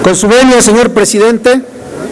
Con su venia, señor presidente,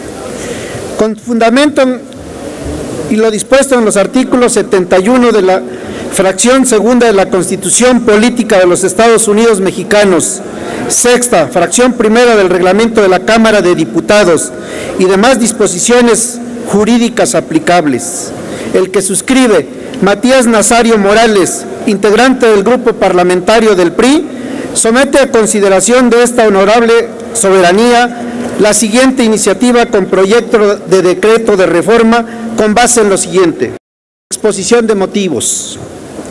con fundamento y lo dispuesto en los artículos 71 de la fracción segunda de la Constitución Política de los Estados Unidos Mexicanos, sexta, fracción primera del reglamento de la Cámara de Diputados y demás disposiciones jurídicas aplicables, el que suscribe Matías Nazario Morales, integrante del Grupo Parlamentario del PRI, somete a consideración de esta honorable soberanía la siguiente iniciativa con proyecto de decreto de reforma con base en lo siguiente. Exposición de motivos.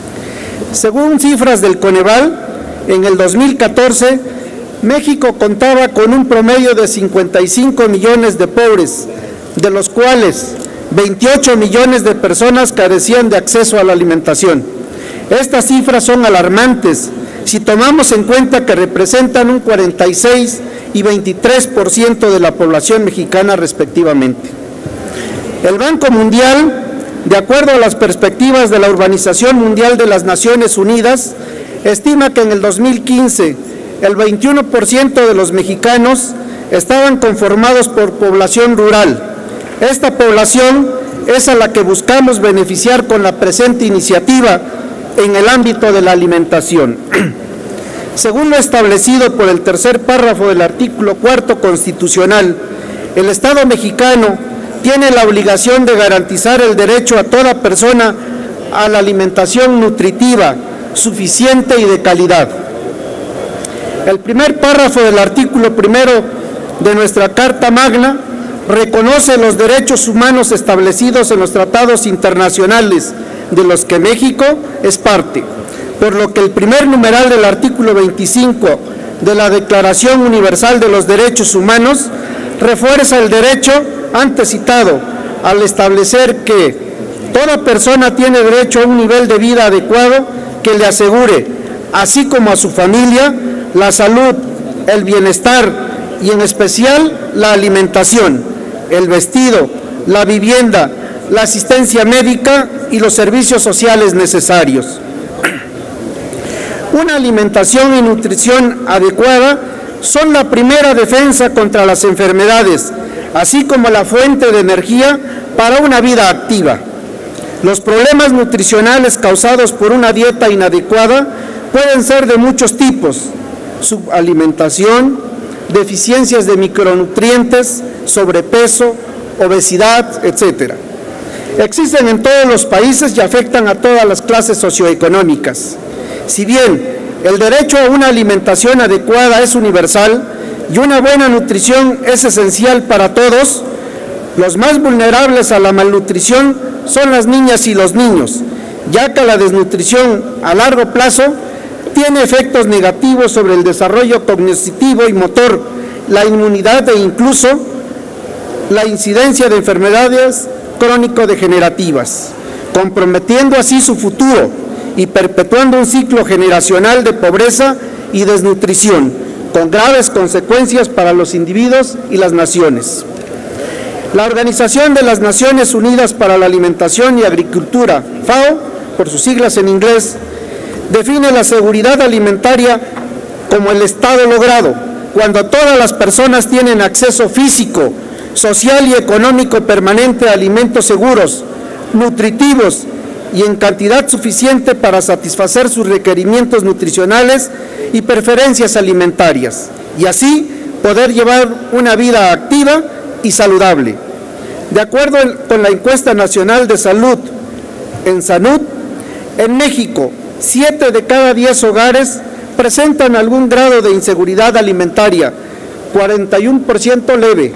Según cifras del Coneval, en el 2014, México contaba con un promedio de 55 millones de pobres, de los cuales 28 millones de personas carecían de acceso a la alimentación. Estas cifras son alarmantes si tomamos en cuenta que representan un 46 y 23% de la población mexicana respectivamente. El Banco Mundial, de acuerdo a las perspectivas de la Urbanización Mundial de las Naciones Unidas, estima que en el 2015 el 21% de los mexicanos estaban conformados por población rural. Esta población es a la que buscamos beneficiar con la presente iniciativa en el ámbito de la alimentación. Según lo establecido por el tercer párrafo del artículo 4 constitucional, el Estado mexicano tiene la obligación de garantizar el derecho a toda persona a la alimentación nutritiva, suficiente y de calidad. El primer párrafo del artículo primero de nuestra Carta Magna reconoce los derechos humanos establecidos en los tratados internacionales de los que México es parte, por lo que el primer numeral del artículo 25 de la Declaración Universal de los Derechos Humanos refuerza el derecho antes citado al establecer que toda persona tiene derecho a un nivel de vida adecuado que le asegure, así como a su familia, la salud, el bienestar y en especial la alimentación, el vestido, la vivienda, la asistencia médica y los servicios sociales necesarios. Una alimentación y nutrición adecuada son la primera defensa contra las enfermedades, así como la fuente de energía para una vida activa. Los problemas nutricionales causados por una dieta inadecuada pueden ser de muchos tipos: subalimentación, deficiencias de micronutrientes, sobrepeso, obesidad, etc. Existen en todos los países y afectan a todas las clases socioeconómicas. Si bien el derecho a una alimentación adecuada es universal y una buena nutrición es esencial para todos, los más vulnerables a la malnutrición son las niñas y los niños, ya que la desnutrición a largo plazo tiene efectos negativos sobre el desarrollo cognitivo y motor, la inmunidad e incluso la incidencia de enfermedades crónico-degenerativas, comprometiendo así su futuro y perpetuando un ciclo generacional de pobreza y desnutrición, con graves consecuencias para los individuos y las naciones. La Organización de las Naciones Unidas para la Alimentación y Agricultura, FAO, por sus siglas en inglés, define la seguridad alimentaria como el estado logrado, cuando todas las personas tienen acceso físico, social y económico permanente a alimentos seguros, nutritivos y en cantidad suficiente para satisfacer sus requerimientos nutricionales y preferencias alimentarias, y así poder llevar una vida activa y saludable. De acuerdo con la encuesta nacional de salud, en México, 7 de cada 10 hogares presentan algún grado de inseguridad alimentaria, 41% leve,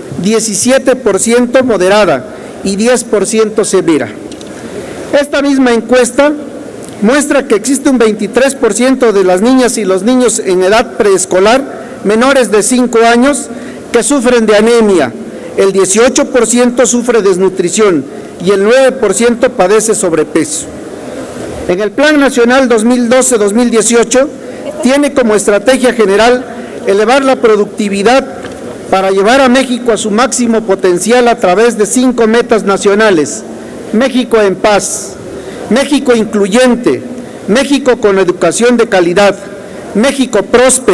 17% moderada y 10% severa. Esta misma encuesta muestra que existe un 23% de las niñas y los niños en edad preescolar menores de 5 años que sufren de anemia, el 18% sufre desnutrición y el 9% padece sobrepeso. En el Plan Nacional 2012-2018 tiene como estrategia general elevar la productividad para llevar a México a su máximo potencial a través de 5 metas nacionales: México en paz, México incluyente, México con educación de calidad, México próspero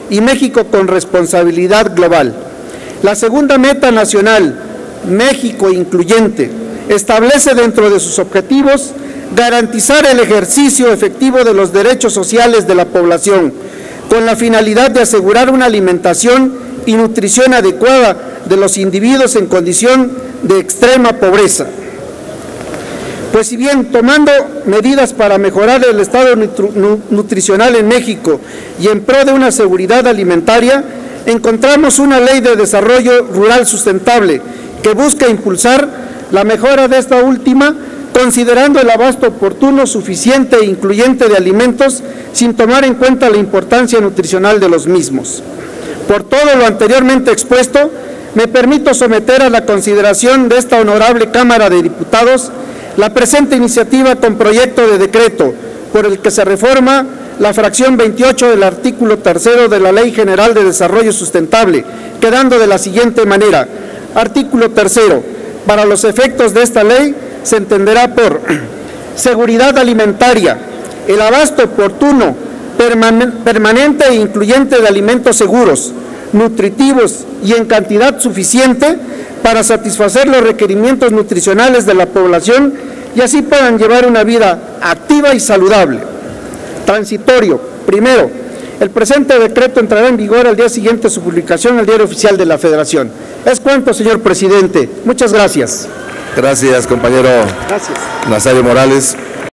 y México con responsabilidad global. La segunda meta nacional, México incluyente, establece dentro de sus objetivos garantizar el ejercicio efectivo de los derechos sociales de la población, con la finalidad de asegurar una alimentación y nutrición adecuada de los individuos en condición de extrema pobreza. Pues si bien tomando medidas para mejorar el estado nutricional en México y en pro de una seguridad alimentaria, encontramos una ley de desarrollo rural sustentable que busca impulsar la mejora de esta última, considerando el abasto oportuno, suficiente e incluyente de alimentos, sin tomar en cuenta la importancia nutricional de los mismos. Por todo lo anteriormente expuesto, me permito someter a la consideración de esta honorable Cámara de Diputados la presente iniciativa con proyecto de decreto por el que se reforma la fracción 28 del artículo 3 de la Ley General de Desarrollo Sustentable, quedando de la siguiente manera. Artículo 3. Para los efectos de esta ley se entenderá por seguridad alimentaria, el abasto oportuno, permanente e incluyente de alimentos seguros, nutritivos y en cantidad suficiente para satisfacer los requerimientos nutricionales de la población y así puedan llevar una vida activa y saludable. Transitorio. Primero, el presente decreto entrará en vigor al día siguiente de su publicación en el Diario Oficial de la Federación. Es cuanto, señor presidente. Muchas gracias. Gracias, compañero. Gracias. Nazario Morales.